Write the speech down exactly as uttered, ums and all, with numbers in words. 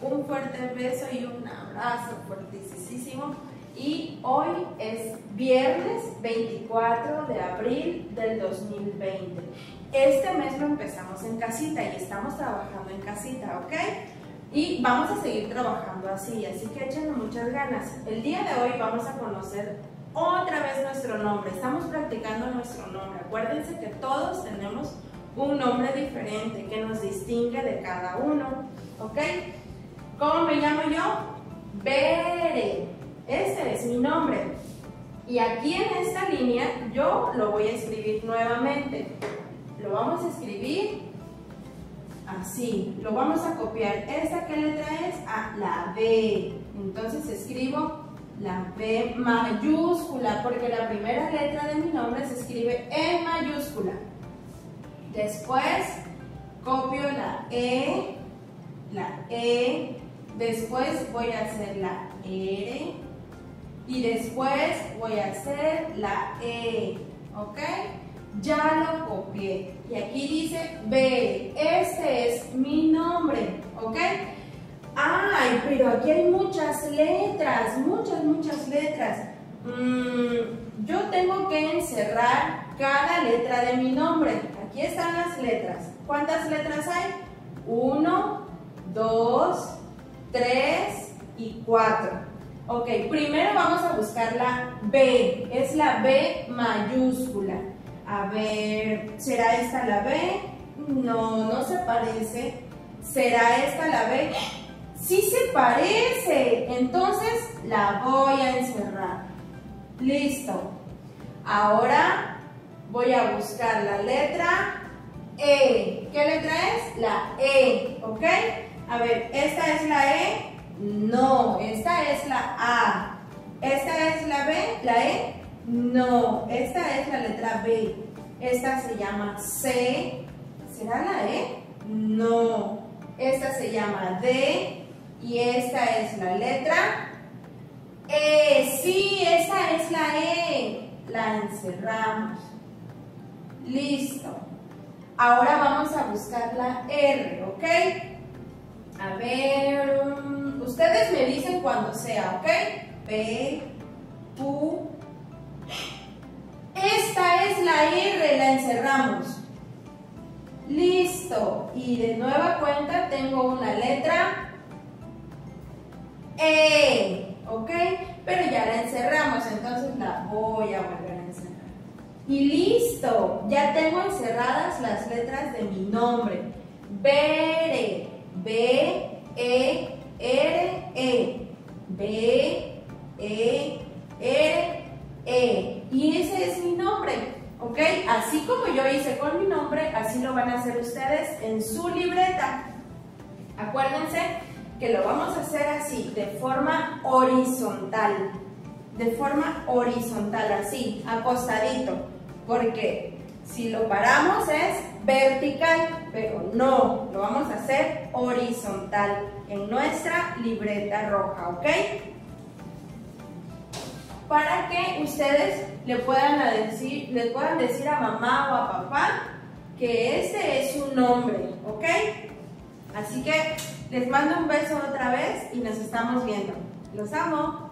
un fuerte beso y un abrazo fuertísimo. Y hoy es viernes veinticuatro de abril del dos mil veinte. Este mes lo empezamos en casita y estamos trabajando en casita, ¿ok? Y vamos a seguir trabajando así, así que échenle muchas ganas. El día de hoy vamos a conocer otra vez nuestro nombre. Estamos practicando nuestro nombre. Acuérdense que todos tenemos un nombre diferente que nos distingue de cada uno, ¿ok? ¿Cómo me llamo yo? Bere. Este es mi nombre. Y aquí en esta línea yo lo voy a escribir nuevamente. Lo vamos a escribir así. Lo vamos a copiar. ¿Esta qué letra es? Ah, la B. Entonces escribo la B mayúscula, porque la primera letra de mi nombre se escribe en mayúscula. Después copio la E, la E. Después voy a hacer la R. Y después voy a hacer la E, ¿ok? Ya lo copié. Y aquí dice B. Este es mi nombre, ¿ok? Ay, pero aquí hay muchas letras, muchas, muchas letras. Mm, yo tengo que encerrar cada letra de mi nombre. Aquí están las letras. ¿Cuántas letras hay? Uno, dos, tres y cuatro. Ok, primero vamos a buscar la B, es la B mayúscula. A ver, ¿será esta la B? No, no se parece. ¿Será esta la B? ¡Sí se parece! Entonces la voy a encerrar. Listo. Ahora voy a buscar la letra E. ¿Qué letra es? La E, ¿ok? A ver, ¿esta es la E? No, esta es la A. ¿Esta es la B? ¿La E? No, esta es la letra B. Esta se llama C. ¿Será la E? No. Esta se llama D. Y esta es la letra E. Sí, esta es la E. La encerramos. Listo. Ahora vamos a buscar la R, ¿ok? A ver, um, ustedes me dicen cuando sea, ¿ok? P, U. Esta es la R, la encerramos. Listo. Y de nueva cuenta tengo una letra E, ¿ok? Pero ya la encerramos, entonces la voy a volver a encerrar. Y listo. Ya tengo encerradas las letras de mi nombre. Bere. B, E, R, E. B, E, R, E. Y ese es mi nombre, ¿ok? Así como yo hice con mi nombre, así lo van a hacer ustedes en su libreta. Acuérdense que lo vamos a hacer así, de forma horizontal. De forma horizontal, así, acostadito. Porque si lo paramos es vertical, pero no, lo vamos a hacer horizontal en nuestra libreta roja, ¿ok? Para que ustedes le puedan decir, le puedan decir a mamá o a papá que este es su nombre, ¿ok? Así que les mando un beso otra vez y nos estamos viendo. Los amo.